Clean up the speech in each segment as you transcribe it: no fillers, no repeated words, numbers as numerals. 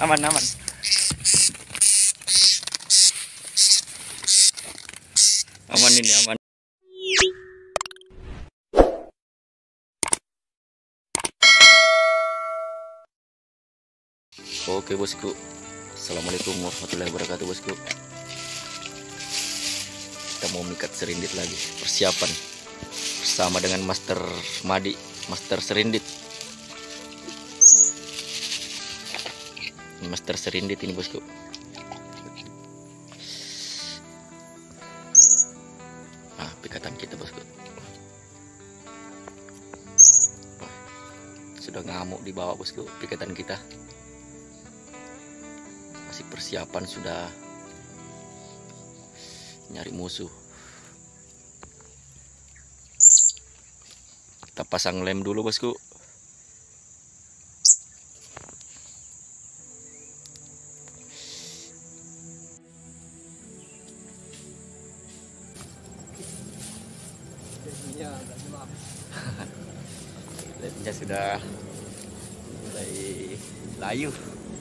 Aman, aman. Aman ini, aman. Oke bosku, assalamualaikum warahmatullahi wabarakatuh bosku. Kita mau mikat serindit lagi, persiapan bersama dengan Master Madi, Master Serindit. Ini Master Serindit ini bosku. Nah, pikatan kita bosku. Wah, sudah ngamuk di bawah bosku pikatan kita. Masih persiapan, sudah nyari musuh. Kita pasang lem dulu bosku. Lemnya sudah mulai layu.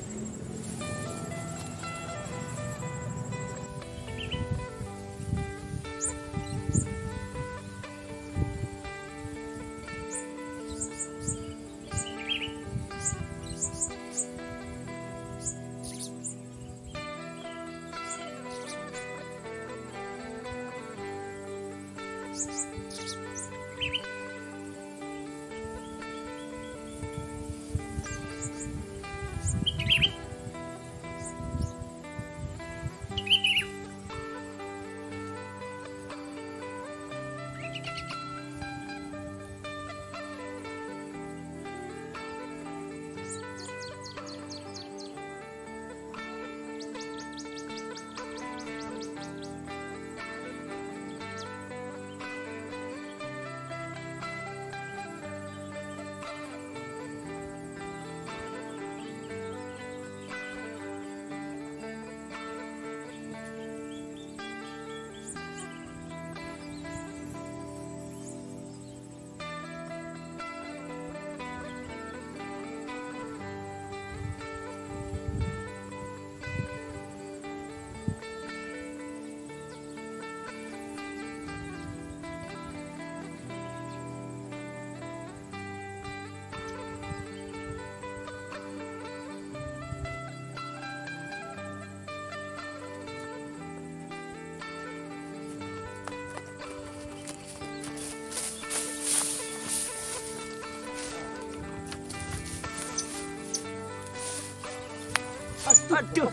Aduh,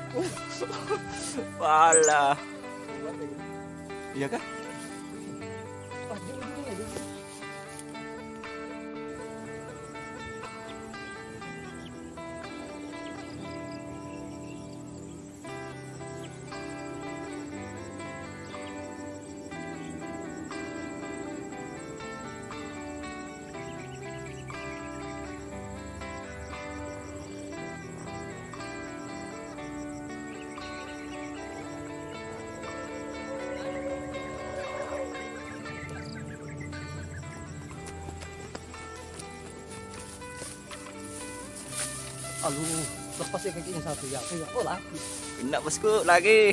walah. Iya kah? Aduh, lepas ya kakinya satu ya. Oh lagi. Kena bosku lagi.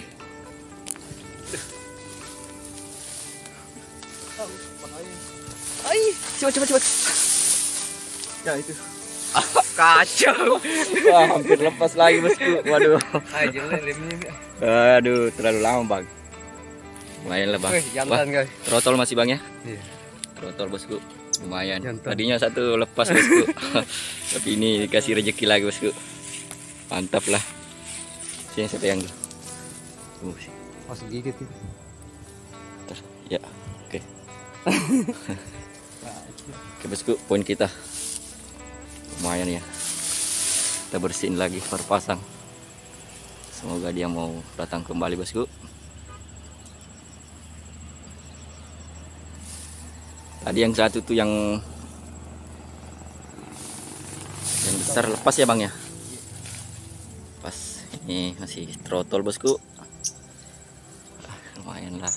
Ai, coba. Ya itu. Kacau. Wah, hampir lepas lagi bosku. Waduh. Aduh, terlalu lama bang. Lumayan lah bang. Jantan guys. Trotol masih bang ya? Iya. Trotol bosku. Lumayan. Jantan. Tadinya satu lepas bosku. Tapi ini dikasih rezeki lagi bosku. Mantap lah. Sini saya pegang dulu. Masuk gigit itu. Ya, oke. Oke bosku, poin kita lumayan ya. Kita bersihin lagi perpasang. Semoga dia mau datang kembali bosku. Tadi yang satu tuh yang besar lepas ya bang ya. Pas ini masih trotol bosku. Lumayan lah.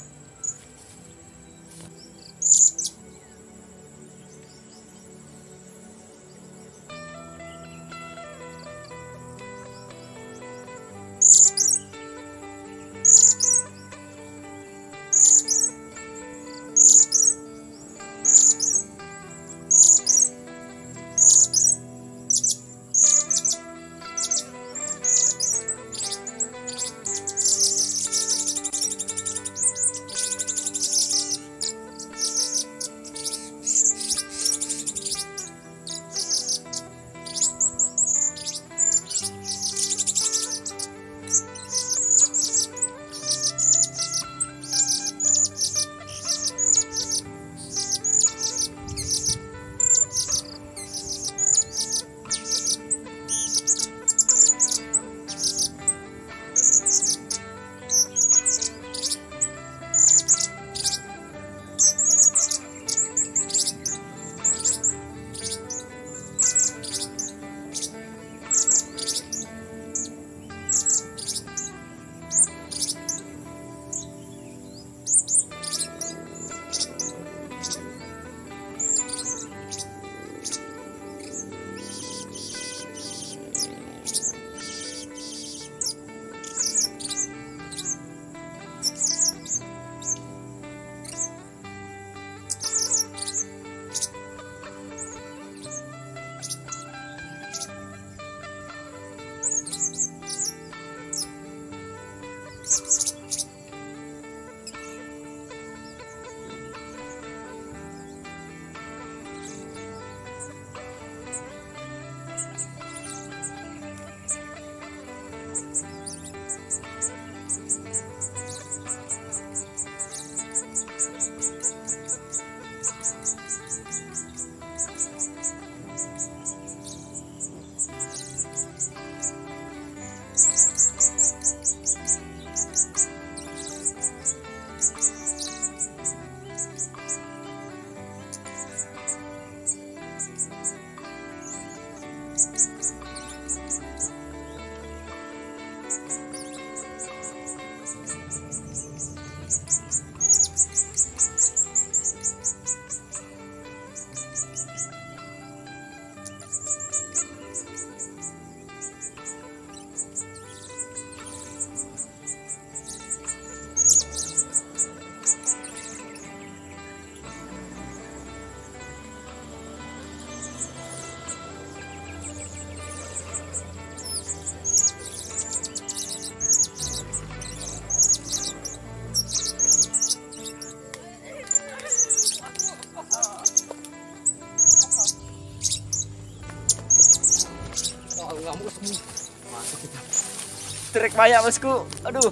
strike banyak bosku. Aduh.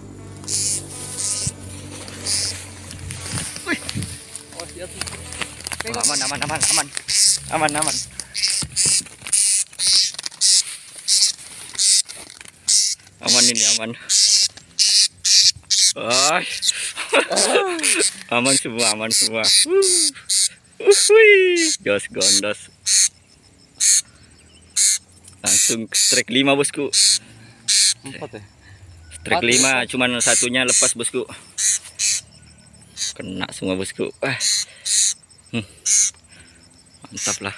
Wih. Oh, dia tuh. Oh, aman. Aman. Aman ini aman. Oh. Aman semua. Jos gondos. Langsung strike 5 bosku. 4 ya. Strike 5, cuman satunya lepas bosku. Kena semua bosku. Mantap lah.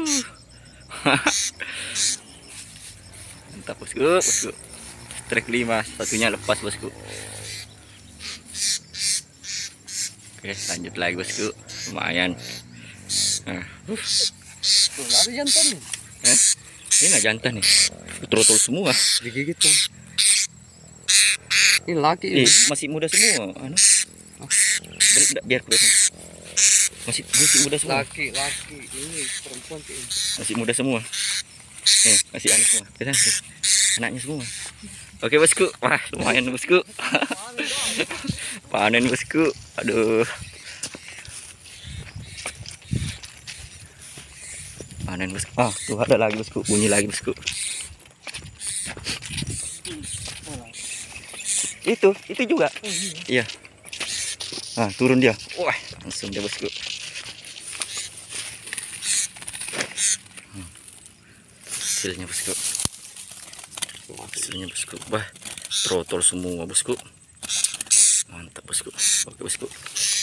Mantap bosku. Strike 5, satunya lepas bosku. Oke, lanjut lagi bosku. Lumayan. Tuh, ada jantan nih. Ini nggak jantan nih. Trotol semua. Digigit tuh. Ini laki ini. Masih muda semua. Biar kelihatan. Masih muda semua. Laki ini perempuan tuh. Masih muda semua. Masih anak semua. Anaknya semua. Oke bosku. Wah, lumayan bosku. Panen bosku. Aduh. Panen bosku. Oh, tuh ada lagi bosku. Bunyi lagi bosku. Itu juga. Iya. Nah, turun dia. Wah, langsung dia bosku. Hasilnya bosku. Wah, trotol semua bosku. Mantap bosku. Oke bosku.